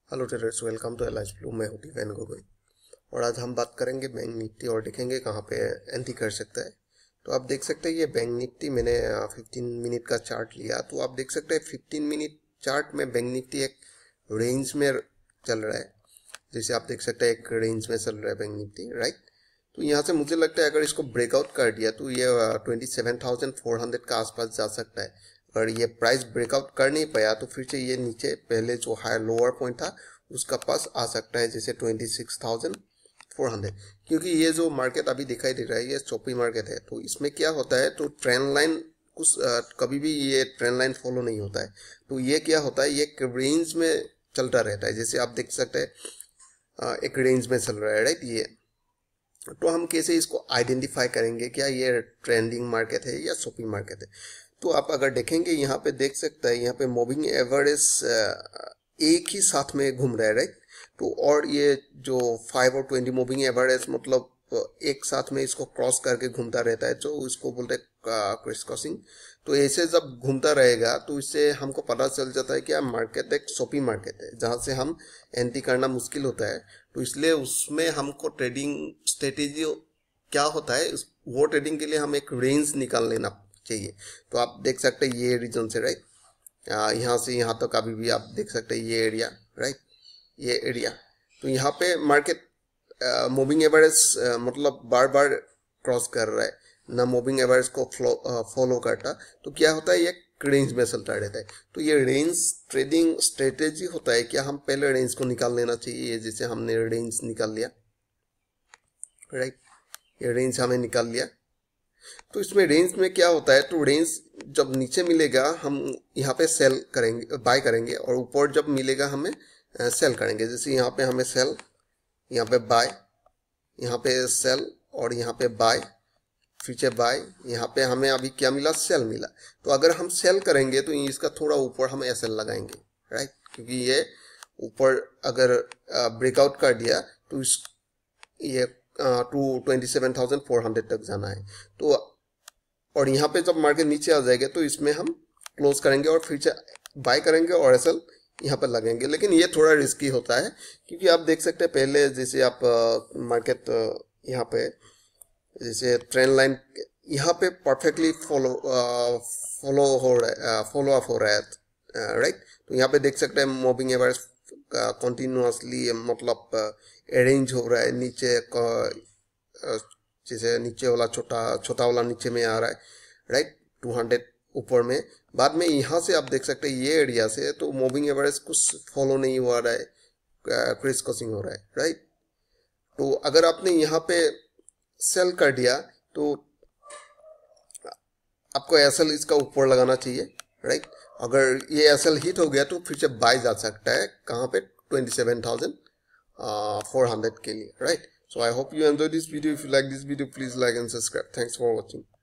Hello traders, welcome to Aliceblu। मैं हूँ van Gogoi और आज हम बात करेंगे बैंक निफ्टी और देखेंगे कहाँ पे एंट्री कर सकता है। तो आप देख सकते हैं ये बैंक निफ्टी मैंने 15 मिनट का चार्ट लिया। तो आप देख सकते हैं 15 मिनट चार्ट में बैंक निफ्टी एक रेंज में चल रहा है। जैसे आप देख सकते हैं एक रेंज में चल रहा है बैंक निफ्टी, राइट। तो यहाँ से मुझे लगता है अगर इसको ब्रेकआउट कर दिया तो ये 27,400 का आसपास जा सकता है। अगर ये प्राइस ब्रेकआउट कर नहीं पाया तो फिर से ये नीचे पहले जो हायर लोअर पॉइंट था उसका पास आ सकता है, जैसे 26,400। क्योंकि ये जो मार्केट अभी दिखाई दे रहा है ये चॉपी मार्केट है। तो इसमें क्या होता है, तो ट्रेंड लाइन कुछ कभी भी ये ट्रेंड लाइन फॉलो नहीं होता है। तो ये क्या होता है, ये रेंज में चलता रहता है। जैसे आप देख सकते हैं एक रेंज में चल रहा है, राइट। ये तो हम कैसे इसको आइडेंटिफाई करेंगे, क्या ये ट्रेंडिंग मार्केट है या शॉपिंग मार्केट है। तो आप अगर देखेंगे यहाँ पे देख सकते हैं, यहाँ पे मूविंग एवरेज एक ही साथ में घूम रहा है, राइट। तो और ये जो 5 और 20 मूविंग एवरेज मतलब एक साथ में इसको क्रॉस करके घूमता रहता है, जो इसको बोलते हैं क्रिस क्रॉसिंग। तो ऐसे जब घूमता रहेगा तो इससे हमको पता चल जाता है कि मार्केट एक शॉपिंग मार्केट है जहाँ से हम एंट्री करना मुश्किल होता है। तो इसलिए उसमें हमको ट्रेडिंग स्ट्रेटेजी क्या होता है, वो ट्रेडिंग के लिए हम एक रेंज निकाल लेना चाहिए। तो आप देख सकते हैं ये रीजन से, राइट, यहाँ से यहाँ तक अभी भी आप देख सकते हैं ये एरिया, राइट, ये एरिया। तो यहाँ पे मार्केट मूविंग एवरेज मतलब बार बार क्रॉस कर रहा है ना, मूविंग एवरेज को फॉलो करता। तो क्या होता है, ये रेंज में चलता रहता है। तो ये रेंज ट्रेडिंग स्ट्रेटेजी होता है कि हम पहले रेंज को निकाल लेना चाहिए। जैसे हमने रेंज निकाल लिया, राइट, ये रेंज हमें निकाल लिया। तो इसमें रेंज में क्या होता है, तो रेंज जब नीचे मिलेगा हम यहाँ पे सेल करेंगे, बाय करेंगे, और ऊपर जब मिलेगा हमें सेल करेंगे। जैसे यहाँ पे हमें सेल, यहाँ पे बाय, यहाँ पे सेल और यहाँ पे बाय, फिर से बाय, यहाँ पे हमें अभी क्या मिला, सेल मिला। तो अगर हम सेल करेंगे तो इसका थोड़ा ऊपर हम एसएल लगाएंगे, राइट, क्योंकि ये ऊपर अगर ब्रेकआउट कर दिया तो इस ये टू 27,400 तक जाना है। तो और यहाँ पे जब मार्केट नीचे आ जाएगा तो इसमें हम क्लोज करेंगे और फिर से बाय करेंगे और एसएल यहाँ पर लगेंगे। लेकिन ये थोड़ा रिस्की होता है क्योंकि आप देख सकते हैं पहले जैसे आप मार्केट यहाँ पे जैसे ट्रेंड लाइन यहाँ पे परफेक्टली फॉलो अप हो रहा है, राइट। तो यहाँ पे देख सकते हैं मूविंग एवरेज कंटिन्यूअसली मतलब अरेंज हो रहा है नीचे, जैसे नीचे वाला छोटा वाला नीचे में आ रहा है, राइट, 200 ऊपर में। बाद में यहाँ से आप देख सकते हैं ये एरिया से तो मूविंग एवरेज कुछ फॉलो नहीं हुआ रहा है, क्रिस क्रॉसिंग हो रहा है, राइट। तो अगर आपने यहाँ पे सेल कर दिया तो आपको एसएल इसका ऊपर लगाना चाहिए, राइट। अगर ये एसएल हिट हो गया तो फिर से बाय जा सकता है कहाँ पे, 27,400 के लिए, right. So I hope you enjoyed this video. If you like this video, please like and subscribe. Thanks for watching.